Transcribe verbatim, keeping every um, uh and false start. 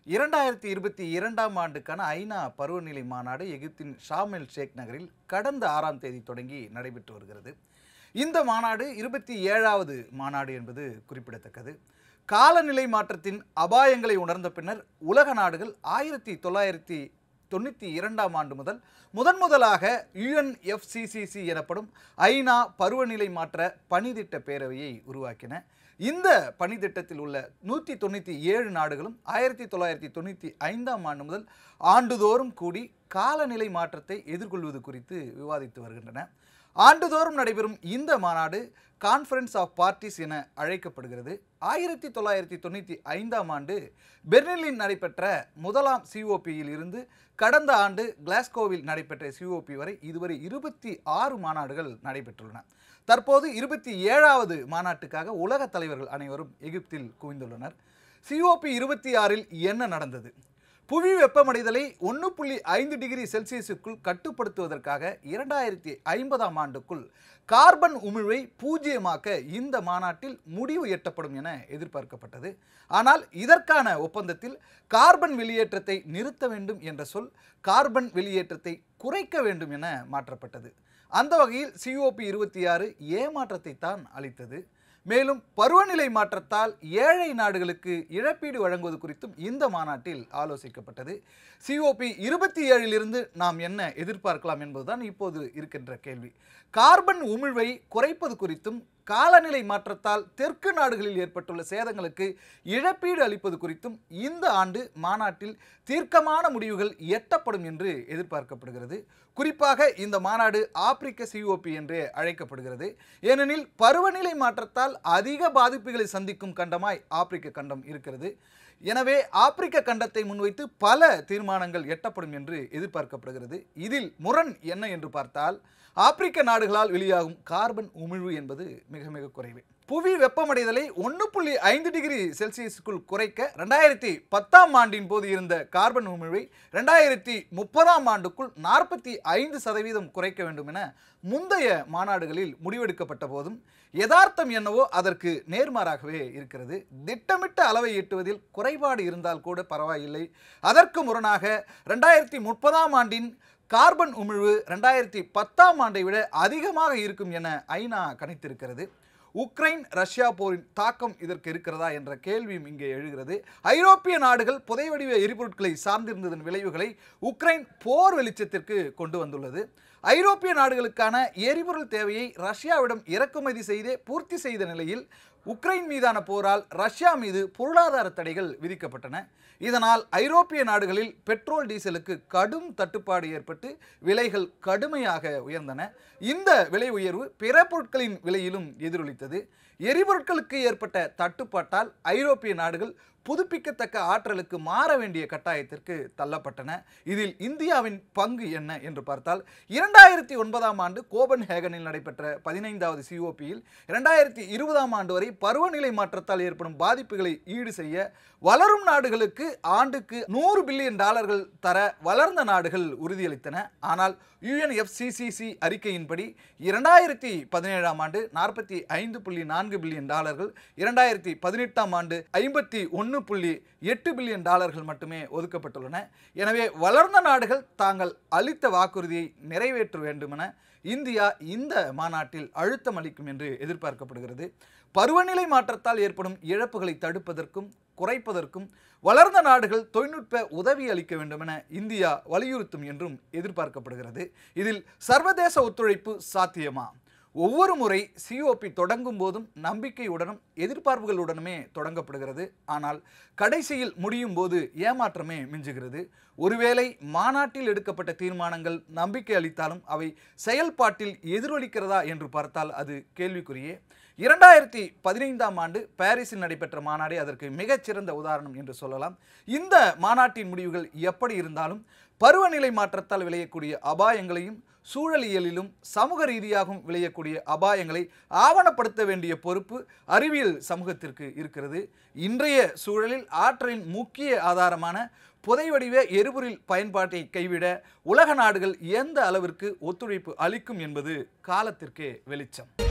இரண்டாயிரத்து இருபத்தி இரண்டாம் ஆண்டுக்கான ஐநா பருவநிலை மாநாடு எகிப்தின் ஷார்ம் எல் ஷேக் நகரில் கடந்த ஆறாம் தேதி தொடங்கி நடைபெற்று வருகிறது. இந்த மாநாடு இருபத்தி ஏழாவது மாநாடு என்பது குறிப்பிடத்தக்கது. காலநிலை மாற்றத்தின் அபாயங்களை உணர்ந்த பின்னர் உலக நாடுகள் ஆயிரத்தி தொள்ளாயிரத்தி தொண்ணூற்றி இரண்டாம் ஆண்டு முதல் முதன் முதலாக யுஎன்எஃப்சிசிசி எனப்படும் ஐநா பருவநிலை மாற்ற பணிதிட்ட பேரவையை உருவாக்கின. இந்த பணித்திட்டத்தில் உள்ள நூற்றி தொண்ணூற்றி ஏழு நாடுகளும் ஆயிரத்தி தொள்ளாயிரத்தி தொண்ணூற்றி ஐந்தாம் ஆண்டு முதல் ஆண்டுதோறும் கூடி காலநிலை மாற்றத்தை எதிர்கொள்வது குறித்து விவாதித்து வருகின்றன. ஆண்டுதோறும் நடைபெறும் இந்த மாநாடு கான்ஃபரன்ஸ் ஆஃப் பார்ட்டிஸ் என அழைக்கப்படுகிறது. ஆயிரத்தி தொள்ளாயிரத்தி தொண்ணூற்றி ஐந்தாம் ஆண்டு பெர்லினில் நடைபெற்ற முதலாம் சிஓபியில் இருந்து கடந்த ஆண்டு கிளாஸ்கோவில் நடைபெற்ற சிஓபி வரை இதுவரை இருபத்தி ஆறு மாநாடுகள் நடைபெற்றுள்ளன. தற்போது இருபத்தி ஏழாவது மாநாட்டுக்காக உலக தலைவர்கள் அனைவரும் எகிப்தில் குவிந்துள்ளனர். சிஓபி இருபத்தி ஆறில் என்ன நடந்தது? புவி வெப்பமடைதலை ஒன்று புள்ளி ஐந்து டிகிரி செல்சியஸுக்குள் கட்டுப்படுத்துவதற்காக இரண்டாயிரத்தி ஐம்பதாம் ஆண்டுக்குள் கார்பன் உமிழ்வை பூஜ்ஜியமாக்க இந்த மாநாட்டில் முடிவு எட்டப்படும் என எதிர்பார்க்கப்பட்டது. ஆனால் இதற்கான ஒப்பந்தத்தில் கார்பன் வெளியேற்றத்தை நிறுத்த வேண்டும் என்ற சொல் கார்பன் வெளியேற்றத்தை குறைக்க வேண்டும் என மாற்றப்பட்டது. அந்த வகையில் சிஓபி இருபத்தி ஆறு ஏமாற்றத்தை தான் அளித்தது. மேலும் பருவநிலை மாற்றத்தால் ஏழை நாடுகளுக்கு இழப்பீடு வழங்குவது குறித்தும் இந்த மாநாட்டில் ஆலோசிக்கப்பட்டது. சிஓபி இருபத்தி ஏழிலிருந்து நாம் என்ன எதிர்பார்க்கலாம் என்பதுதான் இப்போது இருக்கின்ற கேள்வி. கார்பன் உமிழ்வை குறைப்பது குறித்தும் காலநிலை மாற்றத்தால் தெற்கு நாடுகளில் ஏற்பட்டுள்ள சேதங்களுக்கு இழப்பீடு அளிப்பது குறித்தும் இந்த ஆண்டு மாநாட்டில் தீர்க்கமான முடிவுகள் எட்டப்படும் என்று எதிர்பார்க்கப்படுகிறது. குறிப்பாக இந்த மாநாடு ஆப்பிரிக்க சிஓபி என்றே அழைக்கப்படுகிறது. ஏனெனில் பருவநிலை மாற்றத்தால் அதிக பாதிப்புகளை சந்திக்கும் கண்டமாய் ஆப்பிரிக்க கண்டம் இருக்கிறது. எனவே ஆப்பிரிக்க கண்டத்தை முன்வைத்து பல தீர்மானங்கள் எட்டப்படும் என்று எதிர்பார்க்கப்படுகிறது. இதில் முரண் என்ன என்று பார்த்தால் ஆப்பிரிக்க நாடுகளால் வெளியாகும் கார்பன் உமிழ்வு என்பது மிக மிக குறைவு. புவி வெப்பமடைதலை ஒன்று புள்ளி ஐந்து டிகிரி செல்சியஸுக்குள் குறைக்க ரெண்டாயிரத்தி பத்தாம் ஆண்டின் போது இருந்த கார்பன் உமிழ்வை ரெண்டாயிரத்தி முப்பதாம் ஆண்டுக்குள் நாற்பத்தி ஐந்து சதவீதம் குறைக்க வேண்டும் என முந்தைய மாநாடுகளில் முடிவெடுக்கப்பட்ட போதும் யதார்த்தம் என்னவோ அதற்கு நேர்மாறாகவே இருக்கிறது. திட்டமிட்ட அளவை எட்டுவதில் குறைபாடு இருந்தால் கூட பரவாயில்லை. அதற்கு முரணாக ரெண்டாயிரத்தி முப்பதாம் ஆண்டின் கார்பன் உமிழ்வு ரெண்டாயிரத்தி பத்தாம் ஆண்டை விட அதிகமாக இருக்கும் என ஐநா கணித்திருக்கிறது. உக்ரைன் ரஷ்யா போரின் தாக்கம் இதற்கு இருக்கிறதா என்ற கேள்வியும் இங்கே எழுகிறது. ஐரோப்பிய நாடுகள் புதை வடிவ எரிபொருட்களை சார்ந்திருந்ததன் விளைவுகளை உக்ரைன் போர் வெளிச்சத்திற்கு கொண்டு வந்துள்ளது. ஐரோப்பிய நாடுகளுக்கான எரிபொருள் தேவையை ரஷ்யாவிடம் இறக்குமதி செய்தே பூர்த்தி செய்த நிலையில் உக்ரைன் மீதான போரால் ரஷ்யா மீது பொருளாதார தடைகள் விதிக்கப்பட்டன. இதனால் ஐரோப்பிய நாடுகளில் பெட்ரோல் டீசலுக்கு கடும் தட்டுப்பாடு ஏற்பட்டு விலைகள் கடுமையாக உயர்ந்தன. இந்த விலை உயர்வு பிற பொருட்களின் விலையிலும் எதிரொலித்தது. எரிபொருட்களுக்கு ஏற்பட்ட தட்டுப்பாட்டால் ஐரோப்பிய நாடுகள் புதுப்பிக்கத்தக்க ஆற்றலுக்கு மாற வேண்டிய கட்டாயத்திற்கு தள்ளப்பட்டன. இதில் இந்தியாவின் பங்கு என்ன என்று பார்த்தால் இரண்டாயிரத்தி ஒன்பதாம் ஆண்டு கோபன்ஹேகனில் நடைபெற்ற பதினைந்தாவது சிஓபியில் இரண்டாயிரத்தி இருபதாம் ஆண்டு வரை பருவநிலை மாற்றத்தால் ஏற்படும் பாதிப்புகளை ஈடு செய்ய வளரும் நாடுகளுக்கு ஆண்டுக்கு நூறு பில்லியன் டாலர்கள் தர வளர்ந்த நாடுகள் உறுதியளித்தன. ஆனால் யுஎன்எஃப்சிசிசி அறிக்கையின்படி இரண்டாயிரத்தி பதினேழாம் ஆண்டு நாற்பத்தி ஐந்து புள்ளி நான்கு பில்லியன் டாலர்கள், இரண்டாயிரத்தி பதினெட்டாம் ஆண்டு ஐம்பத்தி ஒன்று புள்ளி எட்டு பில்லியன் டாலர்கள் மட்டுமே ஒதுக்கப்பட்டுள்ளன. எனவே வளர்ந்த நாடுகள் தாங்கள் அளித்த வாக்குறுதியை நிறைவேற்ற வேண்டுமென இந்தியா இந்த மாநாட்டில் அழுத்தம் அளிக்கும் என்று எதிர்பார்க்கப்படுகிறது. பருவநிலை மாற்றத்தால் ஏற்படும் இழப்புகளை தடுப்பதற்கும் குறைப்பதற்கும் வளர்ந்த நாடுகள் தொழில்நுட்ப உதவி அளிக்க வேண்டும் என இந்தியா வலியுறுத்தும் என்றும் எதிர்பார்க்கப்படுகிறது. இதில் சர்வதேச ஒத்துழைப்பு சாத்தியமா? ஒவ்வொரு முறை சிஓபி தொடங்கும் போதும் நம்பிக்கையுடனும் எதிர்பார்ப்புகளுடனுமே தொடங்கப்படுகிறது. ஆனால் கடைசியில் முடியும் போது ஏமாற்றமே மிஞ்சுகிறது. ஒருவேளை மாநாட்டில் எடுக்கப்பட்ட தீர்மானங்கள் நம்பிக்கை அளித்தாலும் அவை செயல்பாட்டில் எதிரொலிக்கிறதா என்று பார்த்தால் அது கேள்விக்குரியே. இரண்டாயிரத்தி பதினைந்தாம் ஆண்டு பாரிஸில் நடைபெற்ற மாநாடே அதற்கு மிகச்சிறந்த உதாரணம் என்று சொல்லலாம். இந்த மாநாட்டின் முடிவுகள் எப்படி இருந்தாலும் பருவநிலை மாற்றத்தால் விளையக்கூடிய அபாயங்களையும் சூழலியலிலும் சமூக ரீதியாகவும் விளையக்கூடிய அபாயங்களை ஆவணப்படுத்த வேண்டிய பொறுப்பு அறிவியல் சமூகத்திற்கு இருக்கிறது. இன்றைய சூழலில் ஆற்றலின் முக்கிய ஆதாரமான புதை வடிவ எரிபொருள் பயன்பாட்டை கைவிட உலக நாடுகள் எந்த அளவிற்கு ஒத்துழைப்பு அளிக்கும் என்பது காலத்திற்கே வெளிச்சம்.